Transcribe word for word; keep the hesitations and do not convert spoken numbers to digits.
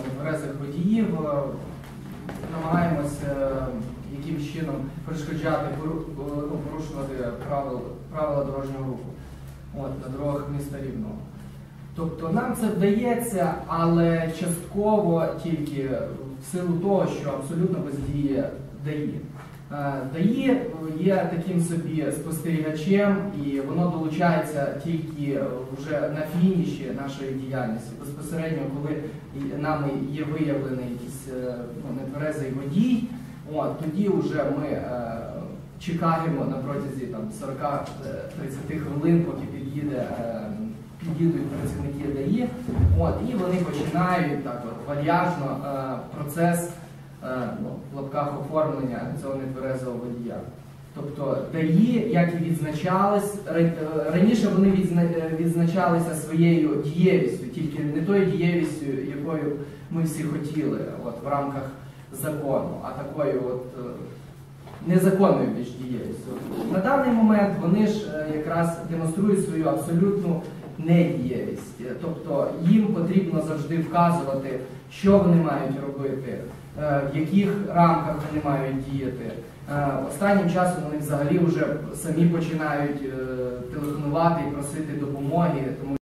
нетверезих водіїв, намагаємося якимось чином перешкоджати, порушувати правила, правила дорожнього руху от, на дорогах міста Рівного. Тобто нам це вдається, але частково тільки в силу того, що абсолютно бездіє ДАІ. ДАІ є таким собі спостерігачем, і воно долучається тільки вже на фініші нашої діяльності. Безпосередньо, коли нами є виявлений якийсь ну, нетверезий водій, от, тоді вже ми е, чекаємо на протязі сорок-тридцять хвилин, поки під'їде е, під'їдуть працівники ДАІ, от, і вони починають так от, вальяжно е, процес е, ну, в лапках оформлення цього нетверезого водія. Тобто ДАІ, як і відзначались, раніше вони відзначалися своєю дієвістю, тільки не тою дієвістю, якою ми всі хотіли от, в рамках закону, а такою от, незаконною більш дієвістю. На даний момент вони ж якраз демонструють свою абсолютну недієвість. Тобто їм потрібно завжди вказувати, що вони мають робити, в яких рамках вони мають діяти. Останнім часом вони взагалі вже самі починають телефонувати і просити допомоги. Тому